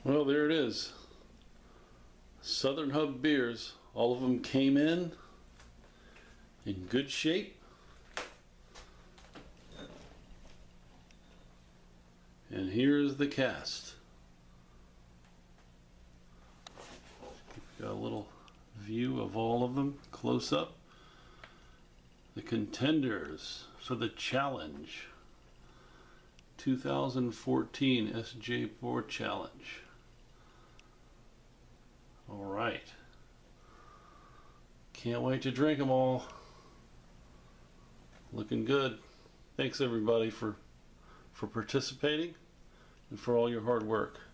Well, there it is. Southern Hub beers. All of them came in good shape. And here's the cast. Got a little view of all of them close up. The contenders for the challenge. 2014 Sjporr challenge. All right. Can't wait to drink them all. Looking good. Thanks everybody for participating and for all your hard work.